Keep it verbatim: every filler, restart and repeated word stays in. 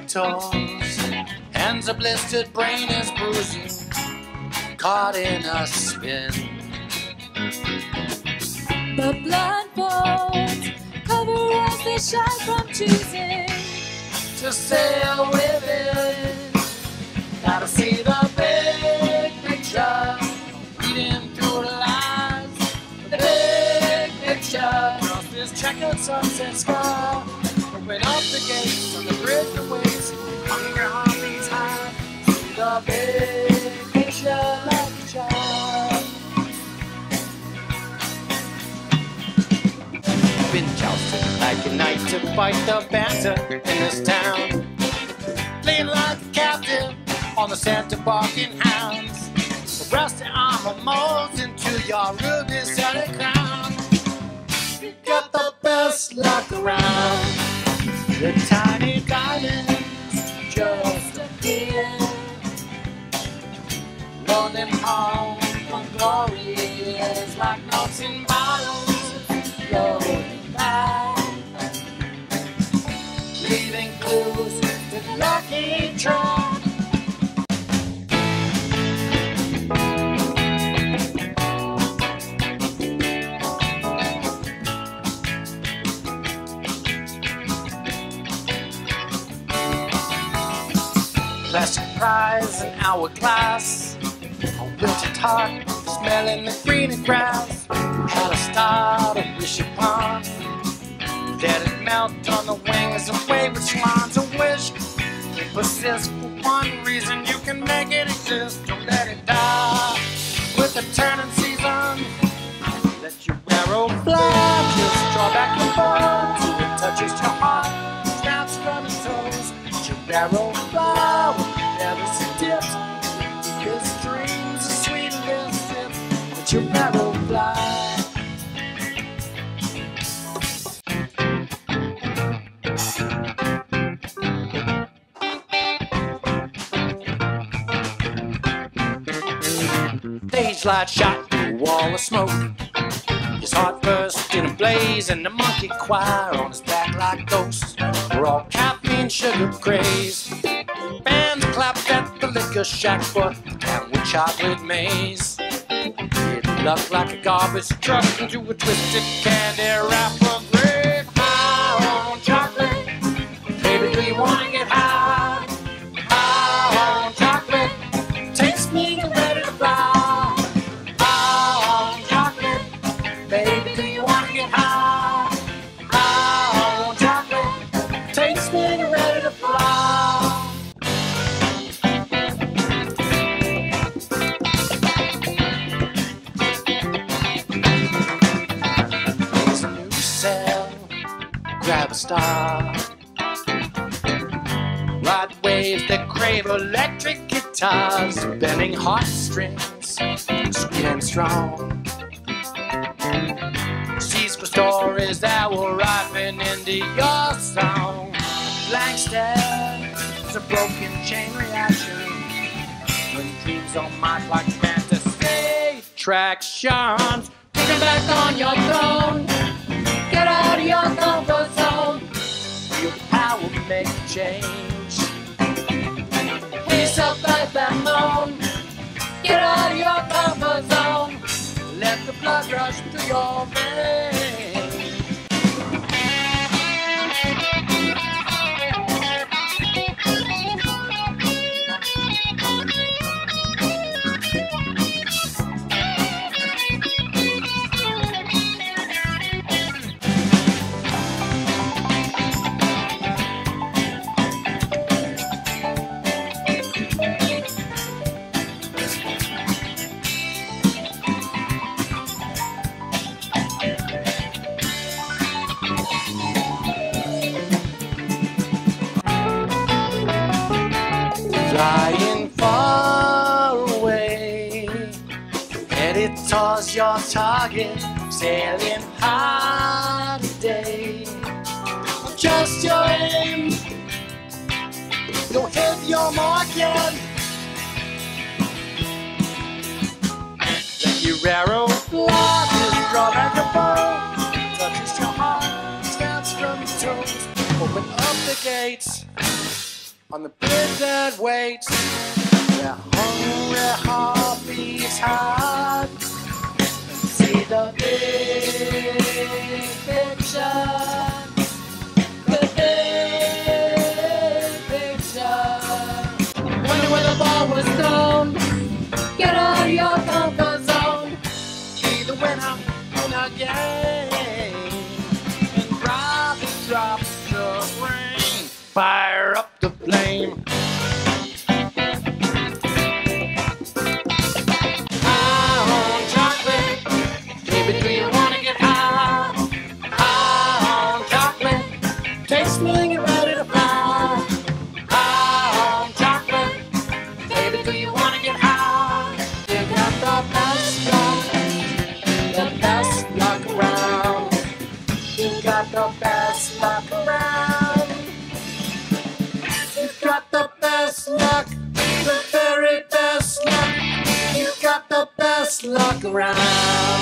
toes. Hands are blistered, brain is bruising, caught in a spin. The blindfolds cover as they shine from choosing to sail with it. Gotta see the big picture, reading through the lines. The big picture, across this checkered sunset sky. Open up the gates on the bridge that waits, hunger heartbeats high. See the big picture like a child. Been jousting like a knight to fight the banter in this town. Playing like a captive on the scent of barking hounds. The rusty armor molds into your ruby studded crown. You got the best luck around. The tiny diamonds just appear, rolling home from glory is like notes in bottles floating by, leaving clues to the lucky draw. Plastic prize and hourglass, a wilted heart smelling the green grass. How to start a wish upon, let it melt on the wings of wayward swans. A wish it persists for one reason, you can make it exist. Don't let it die with the turning season. Let your arrow fly, just draw back your bow till it touches your heart, snaps from its toes. Let your arrow fly with feathers and tips, the deepest dreams, the sweetest sips. Let your arrow fly. Stage light shot through a wall of smoke. His heart burst in a blaze, and the monkey choir on his back like ghosts. We're all caffeine, sugar crazed. Bands clapped at the liquor shack, but the town with chocolate maze. It looked like a garbage truck into a twisted candy wrapper. Grave high on chocolate. Baby, do you wanna get high? High on chocolate. Taste me, get ready to fly. Baby, do you wanna get high? High on chocolate. Taste me, get ready to fly. Raise a new cell, grab a star. Ride waves that crave electric guitars, bending heartstrings, sweet and strong. Seas for stories that will ripen into your song. Blank stares, a broken chain reaction. When dreams don't march like fantasy attractions. Taking back on your throne. Get out of your comfort zone. Feel the power to make a change. Please self-life that moan. Get out of your comfort zone. Let the blood rush through your veins. Flying far away, headed towards your target, sailing high today. Just your aim, you'll hit your mark yet. Let your arrow fly, just draw back your bow, touches your heart, snaps from your toes. Open up the gates on the bridge that waits, where hungry heart beats hard. See the big picture, the big picture. Wonder where the ball was thrown. Get out of your comfort zone. Be the winner in a game, and drop the drops the rain. Fire up the flame. High on chocolate, baby, do you wanna get high? High on chocolate, taste smelling and ready to fly. High on chocolate, baby, do you wanna get high? You got the best luck, the best luck around. You got the best luck around. You got the best luck, the very best luck. You got the best luck around.